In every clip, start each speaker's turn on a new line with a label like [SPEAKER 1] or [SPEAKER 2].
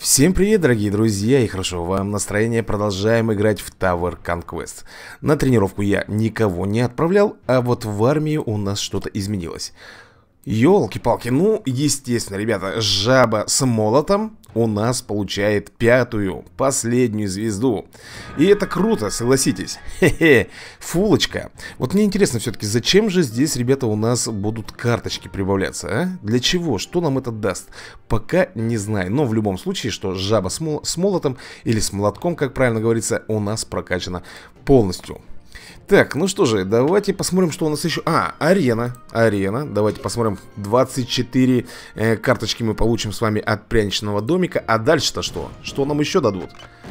[SPEAKER 1] Всем привет, дорогие друзья, и хорошо вам настроение. Продолжаем играть в Tower Conquest. На тренировку я никого не отправлял, а вот в армии у нас что-то изменилось. Ёлки-палки, ну, естественно, ребята, жаба с молотом у нас получает пятую, последнюю звезду. И это круто, согласитесь. Хе-хе, фулочка. Вот мне интересно все-таки, зачем же здесь, ребята, у нас будут карточки прибавляться, а? Для чего? Что нам это даст? Пока не знаю, но в любом случае, что жаба с молотом или с молотком, как правильно говорится, у нас прокачана полностью. Так, ну что же, давайте посмотрим, что у нас еще. Арена. Давайте посмотрим. 24 карточки мы получим с вами от пряничного домика. А дальше-то что? Что нам еще дадут?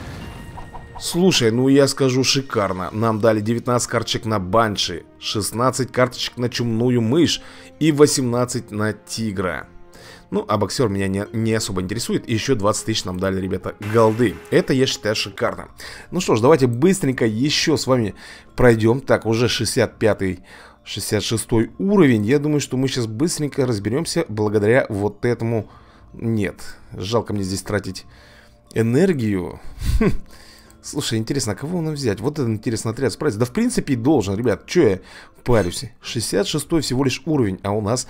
[SPEAKER 1] Слушай, ну я скажу шикарно. Нам дали 19 карточек на банши, 16 карточек на чумную мышь и 18 на тигра. Ну, а боксер меня не особо интересует. И еще 20 тысяч нам дали, ребята, голды. Это, я считаю, шикарно. Ну что ж, давайте быстренько еще с вами пройдем. Так, уже 65-й, 66-й уровень. Я думаю, что мы сейчас быстренько разберемся благодаря вот этому. Нет, жалко мне здесь тратить энергию. Слушай, интересно, а кого нам взять? Вот этот интересный отряд справится. Да, в принципе, должен, ребят. Че я парюсь? 66-й всего лишь уровень, а у нас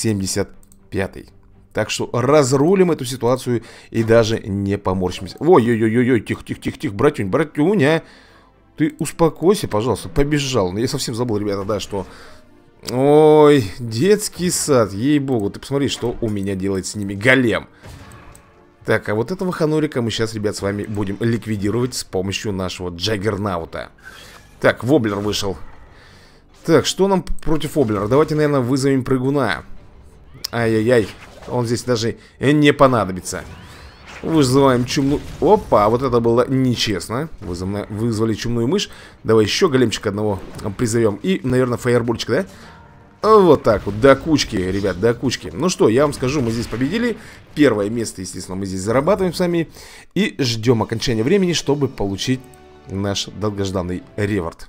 [SPEAKER 1] 75-й. Так что разрулим эту ситуацию и даже не поморщимся. Ой-ой-ой-ой, тихо-тихо-тихо, братюня. Ты успокойся, пожалуйста, побежал. Я совсем забыл, ребята, да, что... Ой, детский сад, ей-богу. Ты посмотри, что у меня делает с ними голем. Так, а вот этого ханурика мы сейчас, ребят, с вами будем ликвидировать с помощью нашего джаггернаута. Так, воблер вышел. Так, что нам против воблера? Давайте, наверное, вызовем прыгуна. Ай-яй-яй. Он здесь даже не понадобится. Вызываем чумную... Опа, вот это было нечестно. Вызвали чумную мышь. Давай еще големчика одного призовем. И, наверное, фаербольчика, да? Вот так вот, до кучки, ребят, до кучки. Ну что, я вам скажу, мы здесь победили. Первое место, естественно, мы здесь зарабатываем с вами. И ждем окончания времени, чтобы получить наш долгожданный реворд.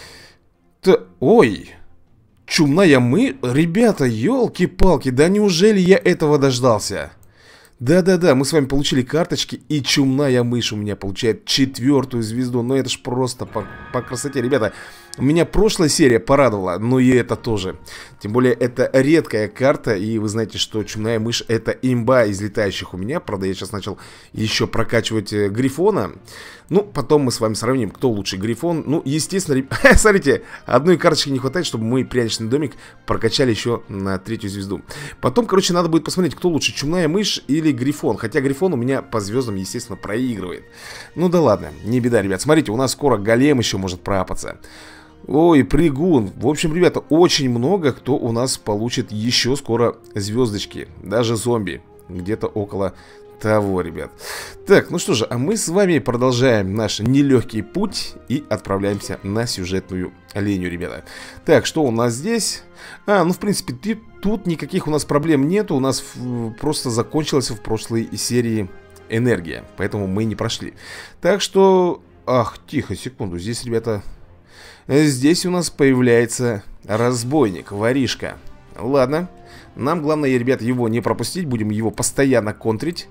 [SPEAKER 1] Ой... Чумная Ребята, елки-палки, да неужели я этого дождался? Да-да-да, мы с вами получили карточки, и чумная мышь у меня получает 4-ю звезду. Но это ж просто по красоте, ребята. Меня прошлая серия порадовала, но и это тоже. Тем более, это редкая карта, и вы знаете, что чумная мышь — это имба из летающих у меня. Правда, я сейчас начал еще прокачивать Грифона. Ну, потом мы с вами сравним, кто лучше, Грифон. Ну, естественно, смотрите, одной карточки не хватает, чтобы мы пряничный домик прокачали еще на 3-ю звезду. Потом, короче, надо будет посмотреть, кто лучше, чумная мышь или Грифон. Хотя Грифон у меня по звездам, естественно, проигрывает. Ну да ладно, не беда, ребят. Смотрите, у нас скоро голем еще может проапаться. Ой, прыгун. В общем, ребята, очень много кто у нас получит еще скоро звездочки. Даже зомби. Где-то около того, ребят. Так, ну что же, а мы с вами продолжаем наш нелегкий путь и отправляемся на сюжетную линию, ребята. Так, что у нас здесь? Ну, в принципе, тут никаких у нас проблем нету. У нас просто закончилась в прошлой серии энергия. Поэтому мы не прошли. Так что... Ах, тихо, секунду. Здесь, ребята... Здесь у нас появляется разбойник, воришка. Ладно, нам главное, ребят, его не пропустить. Будем его постоянно контрить.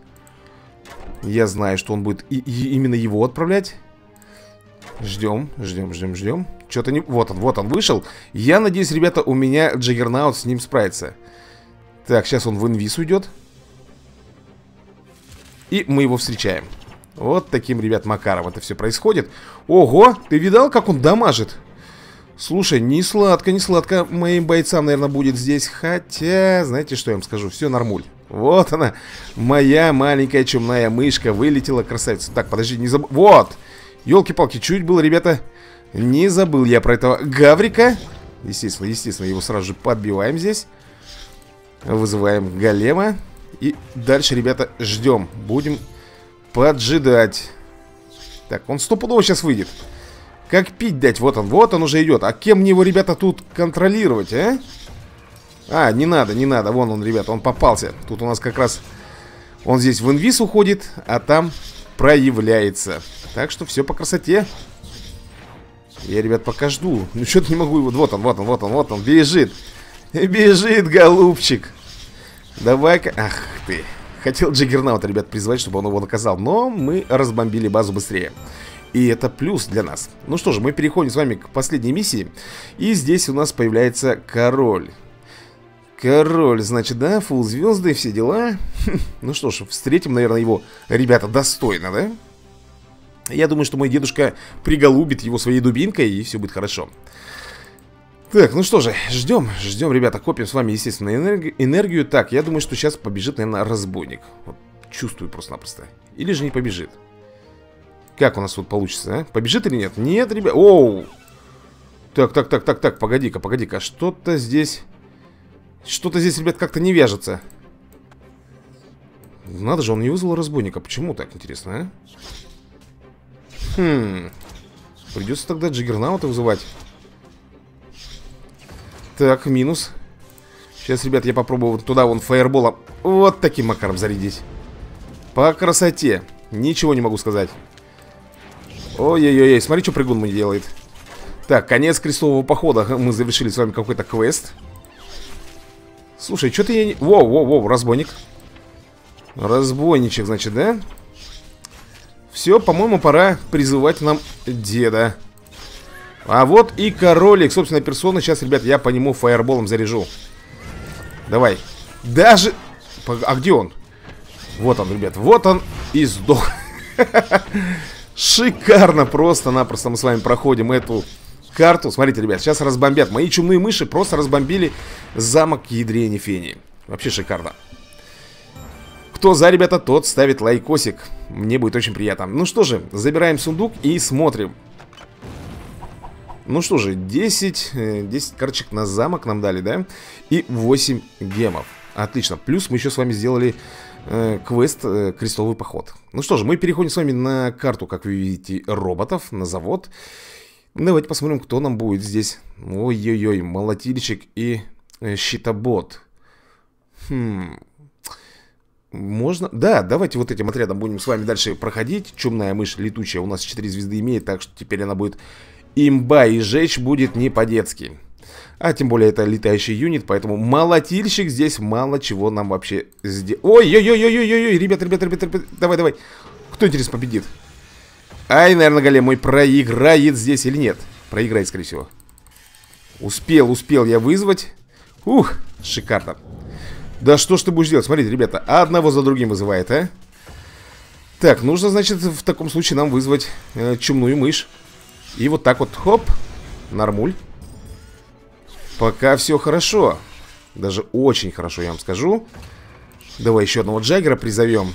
[SPEAKER 1] Я знаю, что он будет именно его отправлять. Ждем. Что-то не... Вот он вышел. Я надеюсь, ребята, у меня джаггернаут с ним справится. Так, сейчас он в инвиз уйдет. И мы его встречаем. Вот таким, ребят, макаром это все происходит. Ого, ты видал, как он дамажит? Слушай, не сладко моим бойцам, наверное, будет здесь. Хотя, знаете, что я вам скажу? Все нормуль. Вот она, моя маленькая чумная мышка. Вылетела, красавица. Так, подожди, не забыл. Вот, елки-палки, чуть было, ребята. Не забыл я про этого гаврика. Естественно, его сразу же подбиваем здесь. Вызываем голема. И дальше, ребята, ждем. Будем... поджидать. Так, он стопудово сейчас выйдет. Как пить дать? Вот он уже идет. А кем мне его, ребята, тут контролировать, а? Не надо. Вон он, ребята, он попался. Тут у нас как раз... Он здесь в инвиз уходит, а там проявляется. Так что все по красоте. Я, ребят, пока жду. Ну, что-то не могу его... Вот он. Бежит, голубчик. Давай-ка... Ах ты... Хотел Джаггернаута, ребят, призвать, чтобы он его наказал. Но мы разбомбили базу быстрее. И это плюс для нас. Ну что же, мы переходим с вами к последней миссии. И здесь у нас появляется король. Король, значит, да, фулл звезды, все дела. Ну что ж, встретим, наверное, его, ребята, достойно, да? Я думаю, что мой дедушка приголубит его своей дубинкой, и все будет хорошо. Так, ну что же, ждем, ребята, копим с вами, естественно, энергию. Так, я думаю, что сейчас побежит, наверное, разбойник. Вот, чувствую просто-напросто. Или же не побежит. Как у нас тут получится, а? Побежит или нет? Нет, ребят. Оу! Так, погоди-ка. Что-то здесь, ребят, как-то не вяжется. Надо же, он не вызвал разбойника. Почему так, интересно, а? Придется тогда Джаггернаута вызывать. Так, минус. Сейчас, ребят, я попробую вот туда вон фаерболом вот таким макаром зарядить. По красоте. Ничего не могу сказать. Ой-ой-ой, смотри, что прыгун мне делает. Так, конец крестового похода. Мы завершили с вами какой-то квест. Слушай, что-то я не... Воу, разбойник. Разбойничек, значит, да? Все, по-моему, пора призывать нам деда. А вот и королик, собственная персона. Сейчас, ребят, я по нему фаерболом заряжу. Давай. Даже... А где он? Вот он, ребят, вот он и сдох. Шикарно, просто-напросто мы с вами проходим эту карту. Смотрите, ребят, сейчас разбомбят. Мои чумные мыши просто разбомбили замок ядрени фени. Вообще шикарно. Кто за, ребята, тот ставит лайкосик. Мне будет очень приятно. Ну что же, забираем сундук и смотрим. Ну что же, 10 карточек на замок нам дали, да? И 8 гемов. Отлично. Плюс мы еще с вами сделали квест крестовый поход. Ну что же, мы переходим с вами на карту, как вы видите, роботов, на завод. Давайте посмотрим, кто нам будет здесь. Ой-ой-ой, молотильщик и щитобот. Можно? Да, давайте вот этим отрядом будем с вами дальше проходить. Чумная мышь летучая у нас 4 звезды имеет, так что теперь она будет имба, и жечь будет не по-детски. А тем более это летающий юнит, поэтому молотильщик здесь мало чего нам вообще сделает. Ой-ой-ой-ой-ой-ой, ребят, давай. Кто, интересно, победит? Ай, наверное, голем мой проиграет здесь или нет? Проиграет, скорее всего. Успел я вызвать. Ух, шикарно. Да что ж ты будешь делать? Смотрите, ребята, одного за другим вызывает, а? Так, нужно, значит, в таком случае нам вызвать чумную мышь. И вот так вот, хоп, нормуль. Пока все хорошо. Даже очень хорошо, я вам скажу. Давай еще одного Джаггера призовем.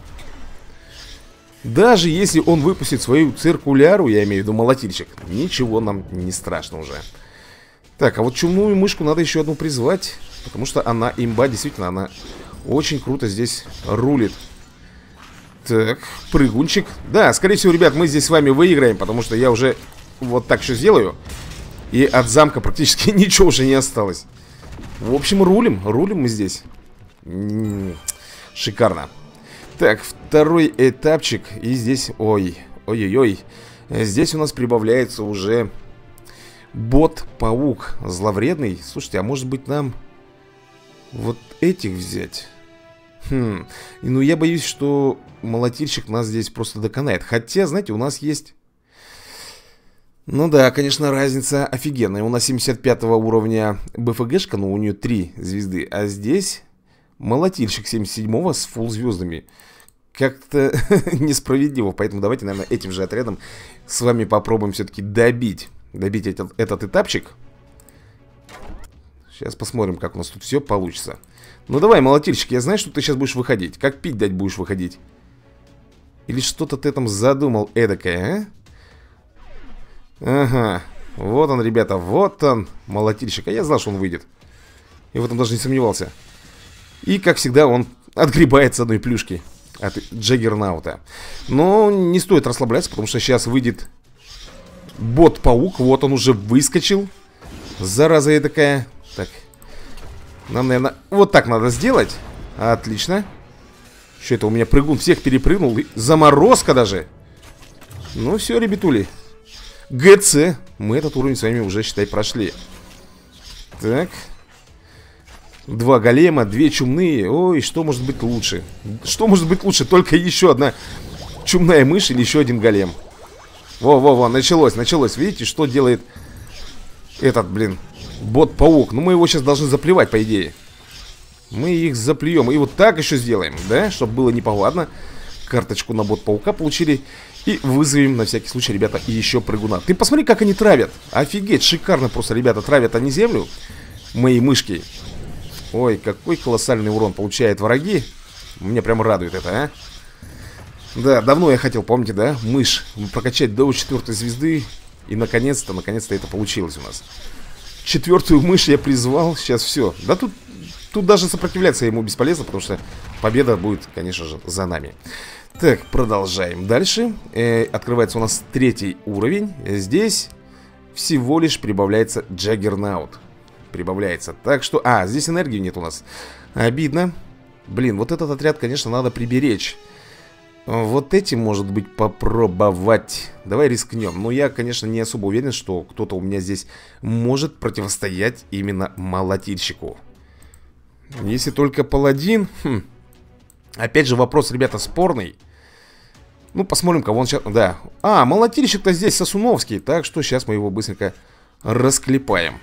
[SPEAKER 1] Даже если он выпустит свою циркуляру, я имею в виду молотильщик, ничего нам не страшно уже. Так, а вот чумную мышку надо еще одну призвать. Потому что она имба, действительно, она очень круто здесь рулит. Так, прыгунчик. Да, скорее всего, ребят, мы здесь с вами выиграем. Потому что я уже вот так еще сделаю. И от замка практически ничего уже не осталось. В общем, рулим мы здесь. Шикарно. Так, второй этапчик. И здесь, ой-ой-ой. Здесь у нас прибавляется уже бот-паук зловредный. Слушайте, а может быть нам вот этих взять? Ну, я боюсь, что молотильщик нас здесь просто доконает. Хотя, знаете, у нас есть... Ну да, конечно, разница офигенная. У нас 75 уровня БФГшка, но у нее 3 звезды. А здесь молотильщик 77 с фулл звездами. Как-то несправедливо. Поэтому давайте, наверное, этим же отрядом с вами попробуем все-таки добить этот этапчик. Сейчас посмотрим, как у нас тут все получится. Ну давай, молотильщик, я знаю, что ты сейчас будешь выходить. Как пить дать будешь выходить? Или что-то ты там задумал эдакое, а? Ага, вот он, ребята, вот он, молотильщик. А я знал, что он выйдет. И в этом даже не сомневался. И, как всегда, он отгребает с одной плюшки от Джаггернаута. Но не стоит расслабляться, потому что сейчас выйдет бот-паук. Вот он уже выскочил. Зараза я такая. Так, нам, наверное, вот так надо сделать. Отлично. Что это у меня прыгун всех перепрыгнул? Заморозка даже. Ну все, ребятули. ГЦ. Мы этот уровень с вами уже, считай, прошли. Так. 2 голема, 2 чумные. Ой, что может быть лучше? Что может быть лучше? Только еще одна чумная мышь или еще один голем. Во-во-во, началось, началось. Видите, что делает этот, блин, бот-паук? Ну, мы его сейчас должны заплевать, по идее. Мы их заплюем. И вот так еще сделаем, да? Чтобы было неповадно. Карточку на бот-паука получили. И вызовем на всякий случай, ребята, еще прыгуна. Ты посмотри, как они травят. Офигеть, шикарно просто, ребята, травят они землю. Мои мышки. Ой, какой колоссальный урон получают враги. Меня прям радует это, а. Да, давно я хотел, помните, да, мышь прокачать до 4-й звезды. И наконец-то это получилось у нас. 4-ю мышь я призвал. Сейчас все. Да тут даже сопротивляться ему бесполезно, потому что победа будет, конечно же, за нами. Так, продолжаем дальше. Открывается у нас 3-й уровень. Здесь всего лишь прибавляется Джаггернаут. Прибавляется. Так что... А, здесь энергии нет у нас. Обидно. Блин, вот этот отряд, конечно, надо приберечь. Вот этим, может быть, попробовать. Давай рискнем. Но я, конечно, не особо уверен, что кто-то у меня здесь может противостоять именно молотильщику. Если только паладин. Опять же, вопрос, ребята, спорный. Ну, посмотрим, кого он сейчас... Да. А, молотильщик-то здесь Сосуновский. Так что сейчас мы его быстренько расклепаем.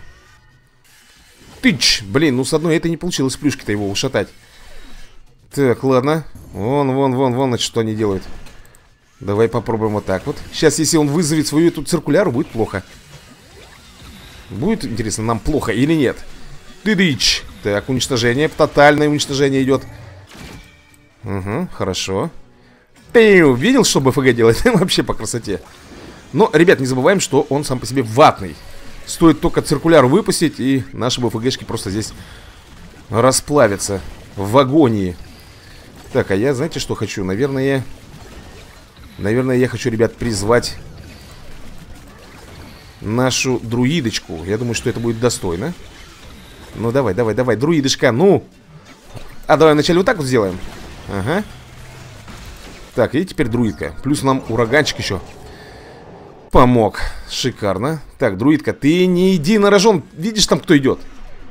[SPEAKER 1] Тыч! Блин, ну с одной это не получилось плюшки-то его ушатать. Так, ладно. Вон, значит, что они делают. Давай попробуем вот так вот. Сейчас, если он вызовет свою эту циркуляру, будет плохо. Будет, интересно, нам плохо или нет? Тыдыч! Так, уничтожение, тотальное уничтожение идет. Угу, хорошо. Пиу, видел, что БФГ делает? Вообще по красоте. Но, ребят, не забываем, что он сам по себе ватный. Стоит только циркуляру выпустить, и наши БФГшки просто здесь расплавятся в агонии. Так, а я, знаете, что хочу? Наверное, я хочу, ребят, призвать нашу друидочку. Я думаю, что это будет достойно. Ну, давай, друидочка, ну! А, давай вначале вот так вот сделаем. Ага. Так, и теперь друидка. Плюс нам ураганчик еще помог. Шикарно. Так, друидка, ты не иди на рожон. Видишь, там кто идет?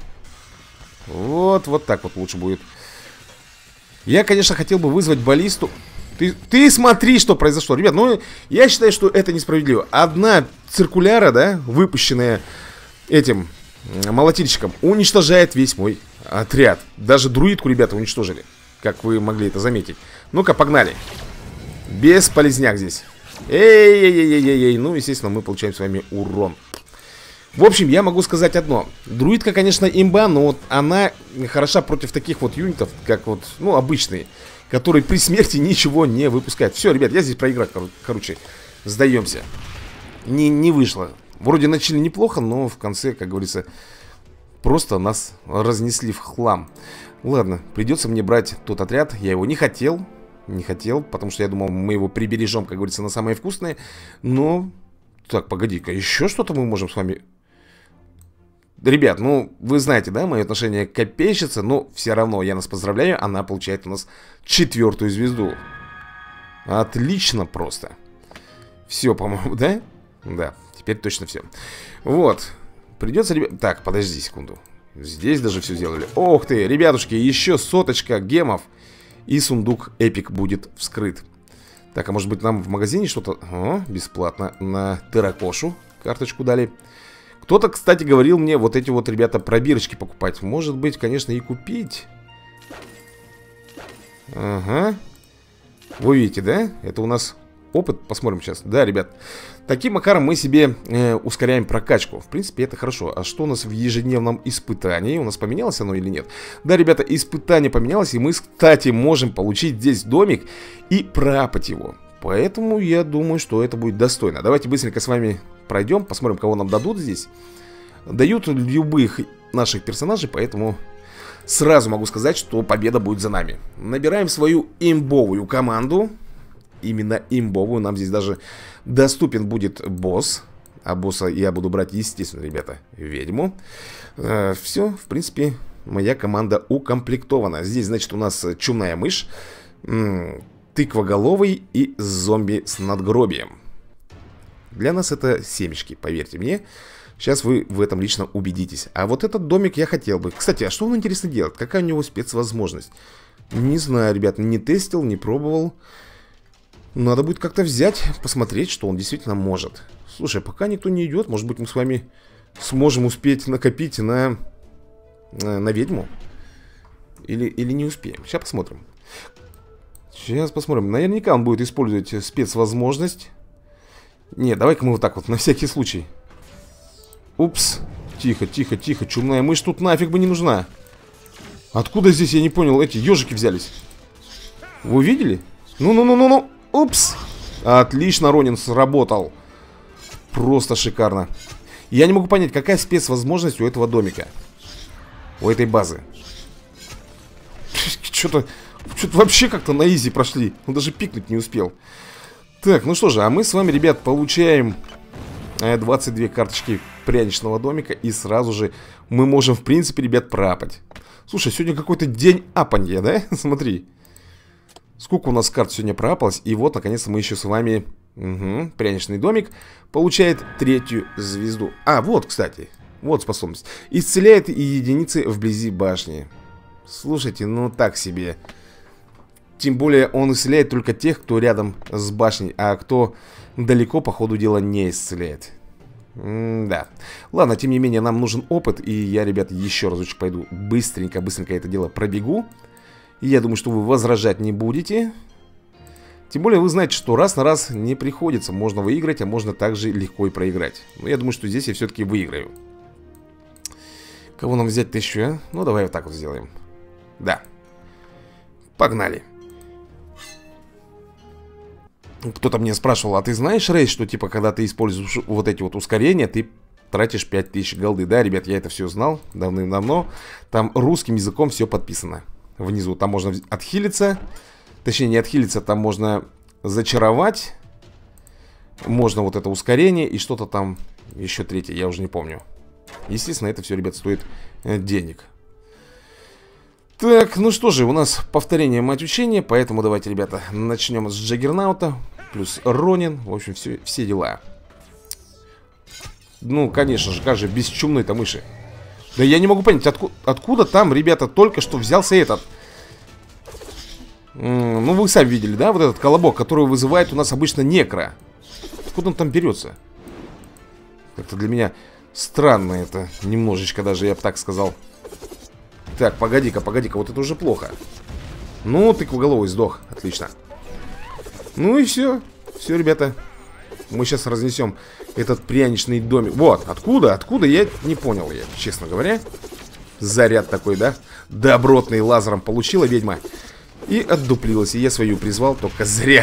[SPEAKER 1] Вот так вот лучше будет. Я, конечно, хотел бы вызвать баллисту. Ты смотри, что произошло. Ребят, ну, я считаю, что это несправедливо. Одна циркуляра, да, выпущенная этим молотильщиком, уничтожает весь мой отряд. Даже друидку, ребята, уничтожили. Как вы могли это заметить. Ну-ка, погнали. Бесполезняк здесь. Эй. Ну, естественно, мы получаем с вами урон. В общем, я могу сказать одно. Друидка, конечно, имба, но вот она хороша против таких вот юнитов, как вот, ну, обычные, которые при смерти ничего не выпускают. Все, ребят, я здесь проиграть, короче, сдаемся. Не вышло. Вроде начали неплохо, но в конце, как говорится, просто нас разнесли в хлам. Ладно, придется мне брать тот отряд. Я его не хотел, потому что я думал, мы его прибережем, как говорится, на самое вкусное. Но... Так, погоди-ка, еще что-то мы можем с вами... Ребят, ну, вы знаете, да, мое отношение к копейщице, но все равно я нас поздравляю, она получает у нас 4-ю звезду. Отлично просто. Все, по-моему, да? Да, теперь точно все. Вот, придется, ребят... Так, подожди секунду. Здесь даже все сделали. Ох ты, ребятушки, еще 100 гемов, и сундук эпик будет вскрыт. Так, а может быть нам в магазине что-то... О, бесплатно на терракошу карточку дали. Кто-то, кстати, говорил мне вот эти вот, ребята, пробирочки покупать. Может быть, конечно, и купить. Ага. Вы видите, да? Это у нас опыт. Посмотрим сейчас. Да, ребят. Таким макаром мы себе ускоряем прокачку. В принципе, это хорошо. А что у нас в ежедневном испытании? У нас поменялось оно или нет? Да, ребята, испытание поменялось. И мы, кстати, можем получить здесь домик и проапать его. Поэтому я думаю, что это будет достойно. Давайте быстренько с вами пройдем. Посмотрим, кого нам дадут здесь. Дают любых наших персонажей. Поэтому сразу могу сказать, что победа будет за нами. Набираем свою имбовую команду. Именно имбовую. Нам здесь даже доступен будет босс. А босса я буду брать, естественно, ребята, ведьму. Все, в принципе, моя команда укомплектована. Здесь, значит, у нас чумная мышь, тыквоголовый и зомби с надгробием. Для нас это семечки, поверьте мне. Сейчас вы в этом лично убедитесь. А вот этот домик я хотел бы. Кстати, а что он интересно делает? Какая у него спецвозможность? Не знаю, ребят, не тестил, не пробовал. Надо будет как-то взять, посмотреть, что он действительно может. Слушай, пока никто не идет, может быть, мы с вами сможем успеть накопить на ведьму. Или не успеем. Сейчас посмотрим. Сейчас посмотрим. Наверняка он будет использовать спецвозможность. Не, давай-ка мы вот так вот, на всякий случай. Упс. Тихо, тихо, тихо. Чумная мышь тут нафиг бы не нужна. Откуда здесь, я не понял, эти ежики взялись? Вы увидели? Ну-ну-ну-ну-ну. Упс. Отлично, Ронин сработал. Просто шикарно. Я не могу понять, какая спецвозможность у этого домика. У этой базы. Что-то вообще как-то на изи прошли. Он даже пикнуть не успел. Так, ну что же, а мы с вами, ребят, получаем 22 карточки пряничного домика. И сразу же мы можем, в принципе, ребят, проапать. Слушай, сегодня какой-то день апанья, да? Смотри. Сколько у нас карт сегодня проапалось. И вот, наконец-то, мы еще с вами... Угу, пряничный домик получает 3-ю звезду. А, вот, кстати. Вот способность. Исцеляет единицы вблизи башни. Слушайте, ну так себе. Тем более он исцеляет только тех, кто рядом с башней. А кто далеко, по ходу дела, не исцеляет. Да. Ладно, тем не менее, нам нужен опыт. И я, ребят, еще разочек пойду быстренько это дело пробегу. И я думаю, что вы возражать не будете. Тем более вы знаете, что раз на раз не приходится. Можно выиграть, а можно также легко и проиграть. Но я думаю, что здесь я все-таки выиграю. Кого нам взять-то еще, а? Ну, давай вот так вот сделаем. Да. Погнали. Кто-то мне спрашивал, а ты знаешь, Рейс, что типа, когда ты используешь вот эти вот ускорения, ты тратишь 5000 голды? Да, ребят, я это все знал давным-давно. Там русским языком все подписано. Внизу там можно отхилиться. Точнее, не отхилиться, там можно зачаровать. Можно вот это ускорение и что-то там еще третье, я уже не помню. Естественно, это все, ребят, стоит денег. Так, ну что же, у нас повторение мать учения. Поэтому давайте, ребята, начнем с Джаггернаута. Плюс Ронин, в общем, все дела. Ну, конечно же, как же без чумной-то мыши. Да я не могу понять, откуда там, ребята, только что взялся этот. Ну, вы сами видели, да, вот этот колобок, который вызывает у нас обычно некро. Откуда он там берется? Как-то для меня странно это, немножечко даже, я бы так сказал. Так, погоди-ка, вот это уже плохо. Ну, тыквоголовый сдох, отлично. Ну и все, ребята. Мы сейчас разнесем этот пряничный домик. Вот, откуда, я не понял, я, честно говоря. Заряд такой, да, добротный, лазером получила ведьма. И отдуплилась, и я свою призвал, только зря.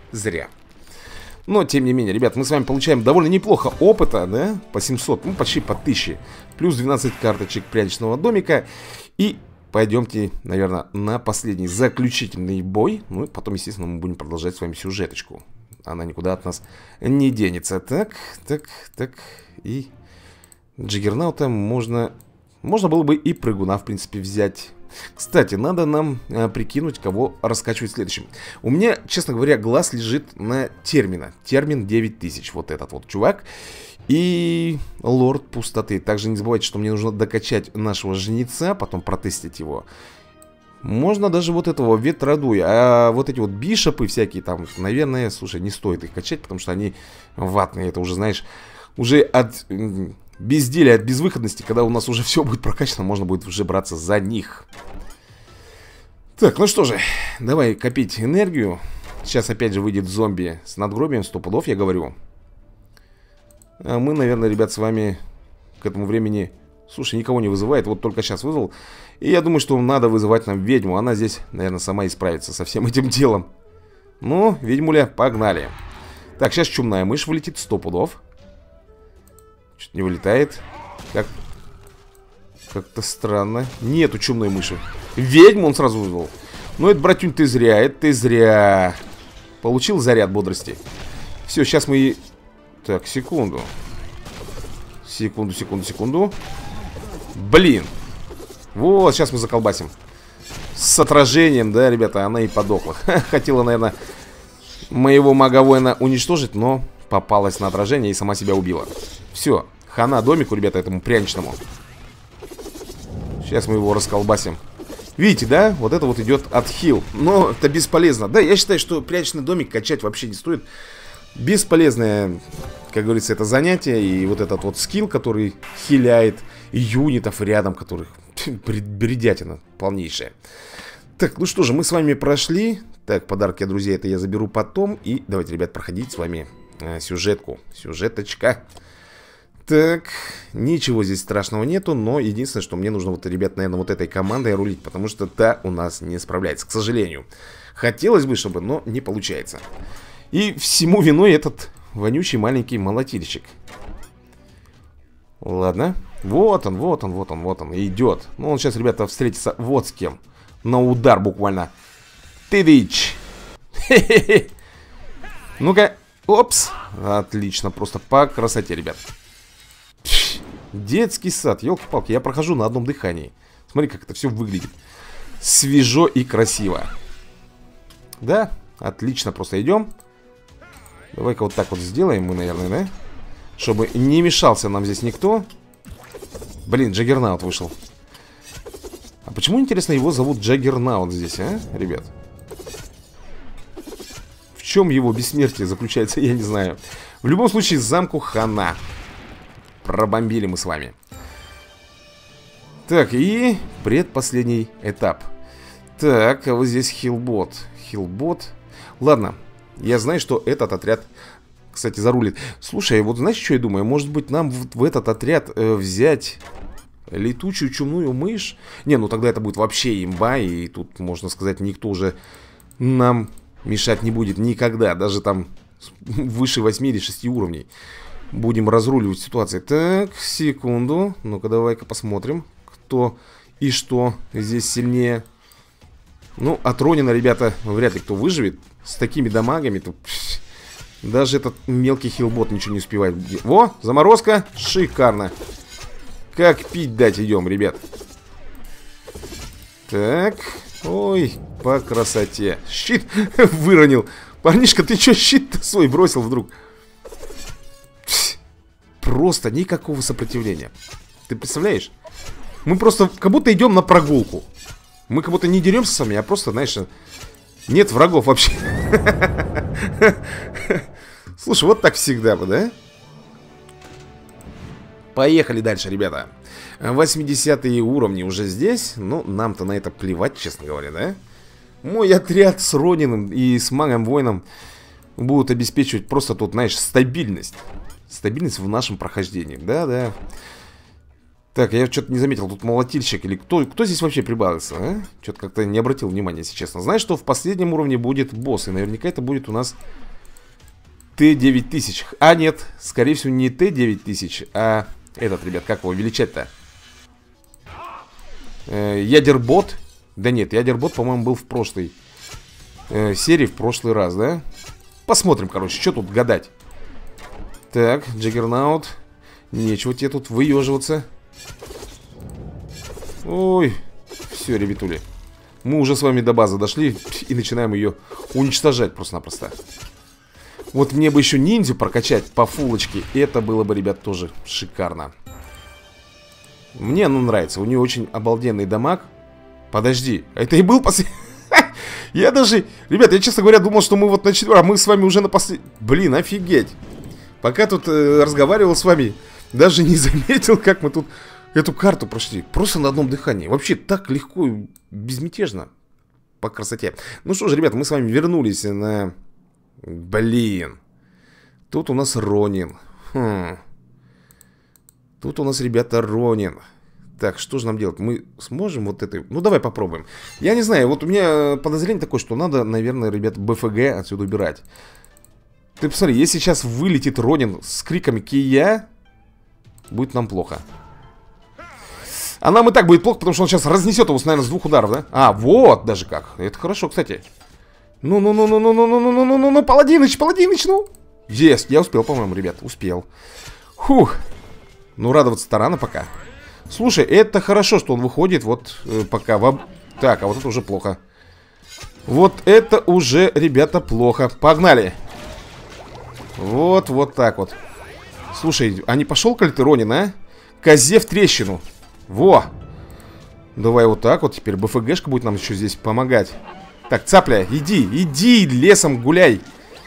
[SPEAKER 1] Но, тем не менее, ребят, мы с вами получаем довольно неплохо опыта, да, по 700, ну, почти по 1000. Плюс 12 карточек пряничного домика. И пойдемте, наверное, на последний заключительный бой. Ну, и потом, естественно, мы будем продолжать с вами сюжеточку. Она никуда от нас не денется. Так, и Джаггернаута можно было бы и прыгуна, в принципе, взять. Кстати, надо нам прикинуть, кого раскачивать следующим. У меня, честно говоря, глаз лежит на Термина. Термин 9000, вот этот вот чувак. И Лорд Пустоты. Также не забывайте, что мне нужно докачать нашего жнеца, потом протестить его. Можно даже вот этого Ветродуя. А вот эти вот бишопы всякие там, наверное, слушай, не стоит их качать, потому что они ватные. Это уже, знаешь, уже от безделия, от безвыходности, когда у нас уже все будет прокачано, можно будет уже браться за них. Так, ну что же, давай копить энергию. Сейчас опять же выйдет зомби с надгробием, 100 пудов, я говорю. А мы, наверное, ребят, с вами к этому времени... Слушай, никого не вызывает, вот только сейчас вызвал. И я думаю, что надо вызывать нам ведьму. Она здесь, наверное, сама и справится со всем этим делом. Ну, ведьмуля, погнали. Так, сейчас чумная мышь вылетит, 100 пудов. Что-то не вылетает. Как-то странно. Нету чумной мыши. Ведьму он сразу вызвал. Ну, это, братюнь, ты зря. Получил заряд бодрости. Все, сейчас мы... Так, секунду. Секунду. Блин. Вот, сейчас мы заколбасим. С отражением, да, ребята, она и подохла. Хотела, наверное, моего мага-воина уничтожить, но попалась на отражение и сама себя убила. Все, Хана домику, ребята, этому пряничному. Сейчас мы его расколбасим. Видите, да? Вот это вот идет отхил. Но это бесполезно. Да, я считаю, что пряничный домик качать вообще не стоит. Бесполезное, как говорится, это занятие. И вот этот вот скилл, который хиляет юнитов рядом, которых бредятина полнейшая. Так, ну что же, мы с вами прошли. Так, подарки от друзей это я заберу потом. И давайте, ребят, проходить с вами сюжетку. Сюжеточка. Так, ничего здесь страшного нету. Но единственное, что мне нужно, вот, ребят, наверное, вот этой командой рулить. Потому что та у нас не справляется, к сожалению. Хотелось бы, чтобы, но не получается. И всему виной этот вонючий маленький молотильщик. Ладно. Вот он, вот он, вот он, вот он. Идет. Ну, он сейчас, ребята, встретится вот с кем. На удар буквально. Тыдыч. Ну-ка. Опс. Отлично. Просто по красоте, ребят. Детский сад. Ёлки-палки. Я прохожу на одном дыхании. Смотри, как это все выглядит. Свежо и красиво. Да? Отлично. Просто идем. Давай-ка вот так вот сделаем мы, наверное, да? Чтобы не мешался нам здесь никто. Блин, Джаггернаут вышел. А почему, интересно, его зовут Джаггернаут здесь, а, ребят? В чем его бессмертие заключается, я не знаю. В любом случае, замку хана. Пробомбили мы с вами. Так, и предпоследний этап. Так, а вот здесь хилбот. Хилбот. Ладно, я знаю, что этот отряд, кстати, зарулит. Слушай, вот знаешь, что я думаю? Может быть, нам в этот отряд взять летучую чумную мышь? Не, ну тогда это будет вообще имба. И тут, можно сказать, никто уже нам мешать не будет никогда. Даже там выше 8 или 6 уровней. Будем разруливать ситуацию. Так, секунду. Ну-ка, давай-ка посмотрим, кто и что здесь сильнее. Ну, от Ронина, ребята, вряд ли кто выживет. С такими дамагами тут даже этот мелкий хилбот ничего не успевает. Во, заморозка, шикарно. Как пить дать идем, ребят. Так, ой, по красоте. Щит выронил. Парнишка, ты что щит-то свой бросил вдруг? Просто никакого сопротивления. Ты представляешь? Мы просто как будто идем на прогулку. Мы как будто не деремся с вами, а просто, знаешь, нет врагов вообще. Слушай, вот так всегда бы, да? Поехали дальше, ребята. 80-е уровни уже здесь. Ну, нам-то на это плевать, честно говоря, да? Мой отряд с Ронином и с магом-воином будут обеспечивать просто тут, знаешь, стабильность. Стабильность в нашем прохождении. Да-да. Так, я что-то не заметил, тут молотильщик или кто здесь вообще прибавился, а? Что-то как-то не обратил внимания, если честно. Знаешь, что в последнем уровне будет босс, и наверняка это будет у нас Т-9000. А нет, скорее всего не Т-9000, а этот, ребят, как его величать-то? Ядербот? Да нет, Ядербот, по-моему, был в прошлой серии, в прошлый раз, да? Посмотрим, короче, что тут гадать. Так, Джаггернаут. Нечего тебе тут выеживаться. Ой, все, ребятули. Мы уже с вами до базы дошли и начинаем ее уничтожать просто-напросто. Вот мне бы еще ниндзю прокачать по фулочке. Это было бы, ребят, тоже шикарно. Мне оно нравится. У нее очень обалденный дамаг. Подожди, это и был последний... Я даже... Ребят, я, честно говоря, думал, что мы вот на 4... А мы с вами уже на последний... Блин, офигеть. Пока тут разговаривал с вами, даже не заметил, как мы тут эту карту прошли. Просто на одном дыхании. Вообще так легко и безмятежно. По красоте. Ну что ж, ребята, мы с вами вернулись на... Блин. Тут у нас Ронин. Тут у нас, ребята, Ронин. Так, что же нам делать? Мы сможем вот это... Ну, давай попробуем. Я не знаю, вот у меня подозрение такое, что надо, наверное, ребята, БФГ отсюда убирать. Ты посмотри, если сейчас вылетит Ронин с криками «Кия», будет нам плохо. А нам и так будет плохо, потому что он сейчас разнесет его, наверное, с 2 ударов, да? А, вот даже как. Это хорошо, кстати. Ну, Паладиныч, ну. Есть, я успел, по-моему, ребят, успел. Фух. Ну, радоваться-то рано пока. Слушай, это хорошо, что он выходит вот пока. Так, а вот это уже плохо. Вот это уже, ребята, плохо. Погнали. Вот так вот. Слушай, а не пошел ли ты, Ронин, а? Козе в трещину. Во! Давай вот так вот. Теперь БФГшка будет нам еще здесь помогать. Так, цапля, иди лесом гуляй.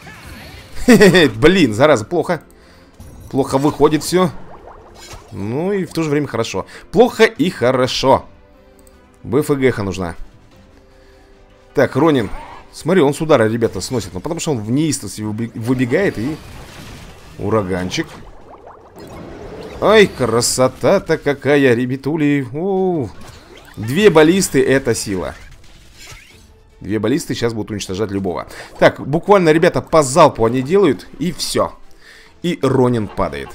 [SPEAKER 1] Блин, зараза, плохо. Плохо выходит все. Ну и в то же время хорошо. Плохо и хорошо. БФГха нужна. Так, Ронин. Смотри, он с удара, ребята, сносит. Ну, потому что он в неистовстве выбегает и... Ураганчик. Ай, красота-то какая, ребятули. Две баллисты — это сила. Две баллисты сейчас будут уничтожать любого. Так, буквально, ребята, по залпу они делают, и все. И Ронин падает.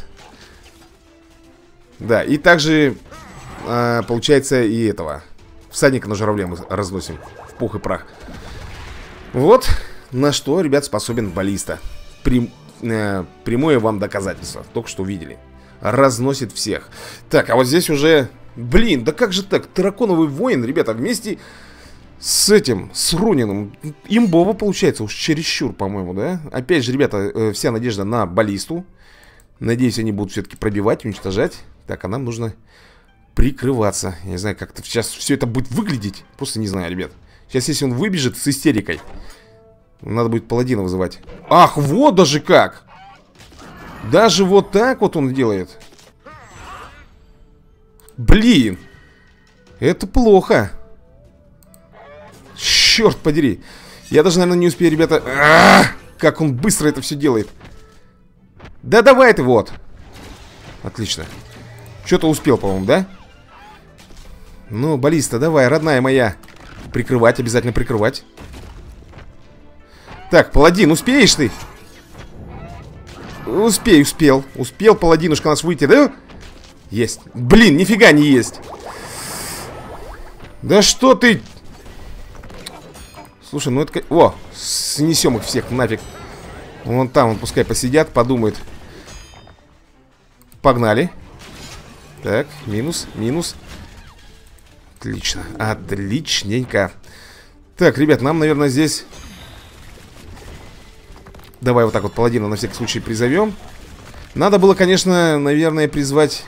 [SPEAKER 1] Да, и также получается и этого всадника на журавле мы разносим в пух и прах. Вот на что, ребят, способен баллиста. Прямое вам доказательство. Только что увидели. Разносит всех. Так, а вот здесь уже... Блин, да как же так? Драконовый воин, ребята, вместе с этим, с Ронином. Имбово получается, уж чересчур, по-моему, да? Опять же, ребята, вся надежда на баллисту. Надеюсь, они будут все-таки пробивать, уничтожать. Так, а нам нужно прикрываться. Я не знаю, как-то сейчас все это будет выглядеть. Просто не знаю, ребят. Сейчас, если он выбежит с истерикой, надо будет паладина вызывать. Ах, вот даже как! Даже вот так вот он делает. Блин! Это плохо. Черт подери. Я даже, наверное, не успею, ребята. Как он быстро это все делает. Да давай ты вот. Отлично. Что-то успел, по-моему, да? Ну, баллиста, давай, родная моя. Прикрывать, обязательно прикрывать. Так, паладин, успеешь ты? Успел. Успел, паладинушка, нас выйти, да? Есть. Блин, нифига не есть. Да что ты... Слушай, ну это... О, снесем их всех нафиг. Вон там, вон, пускай посидят, подумают. Погнали. Так, минус. Отлично, отличненько. Так, ребят, нам, наверное, здесь... Давай вот так вот паладина на всякий случай призовем. Надо было, конечно, наверное, призвать...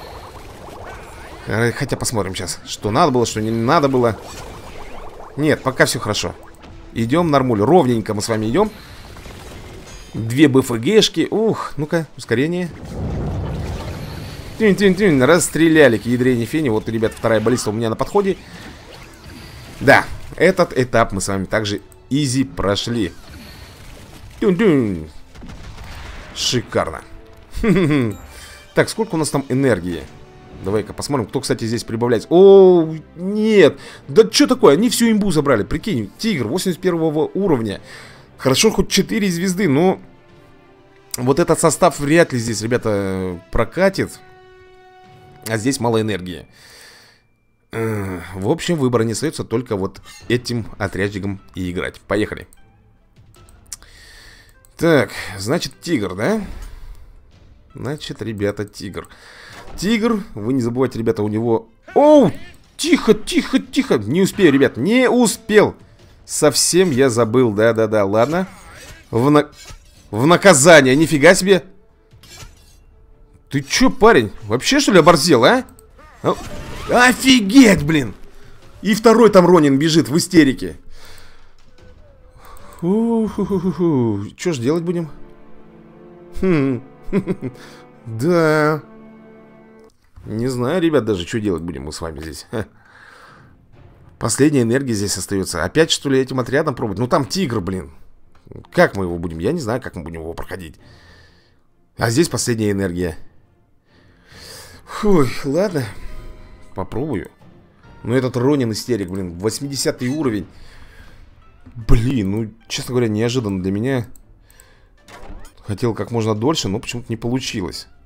[SPEAKER 1] Хотя посмотрим сейчас, что надо было, что не надо было. Нет, пока все хорошо. Идем нормуль, ровненько мы с вами идем. Две БФГшки. Ух, ну-ка, ускорение. Тюнь-тюнь-тюнь, расстреляли к ядрене фени. Вот, ребят, вторая баллиста у меня на подходе. Да, этот этап мы с вами также изи прошли. Тюнь-тюнь. Шикарно. Так, сколько у нас там энергии? Давай-ка посмотрим, кто, кстати, здесь прибавляется. О, нет. Да что такое? Они всю имбу забрали. Прикинь, тигр 81 уровня. Хорошо, хоть 4 звезды, но... Вот этот состав вряд ли здесь, ребята, прокатит. А здесь мало энергии. В общем, выбора не остается, только вот этим отрядчиком и играть. Поехали. Так, значит, тигр, да? Значит, ребята, тигр. Тигр, вы не забывайте, ребята, у него... Оу, тихо. Не успею, ребят, не успел. Совсем я забыл, да-да-да, ладно. В наказание, нифига себе. Ты чё, парень, вообще, что ли, оборзел, а? Офигеть, блин. И второй там Ронин бежит в истерике. Что ж делать будем? Да. Не знаю, ребят, даже что делать будем мы с вами здесь. Последняя энергия здесь остается. Опять, что ли, этим отрядом пробовать? Ну, там тигр, блин. Как мы его будем? Я не знаю, как мы будем его проходить. А здесь последняя энергия. Фуй, ладно. Попробую. Но этот Ронин истерик, блин. 80 уровень. Блин, ну, честно говоря, неожиданно для меня. Хотел как можно дольше, но почему-то не получилось.